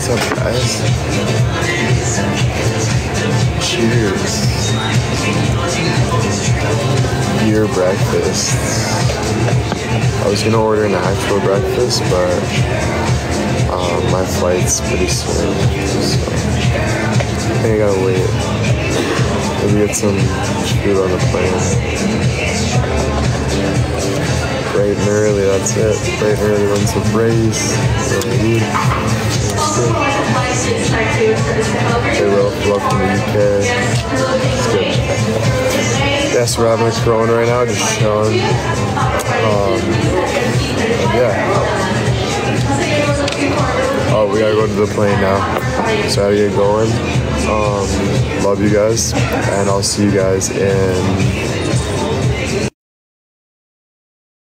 What's up, guys? Cheers. Beer breakfast. I was gonna order an actual breakfast, but my flight's pretty soon, so I think I gotta wait. Maybe get some food on the plane. Bright and early, that's it. Bright and early runs the race. Hey, Will, from the UK. It's good. Yes, we're having a Corona right now, just chilling. Yeah. Oh, we gotta go to the plane now. So I gotta get going. Love you guys, and I'll see you guys in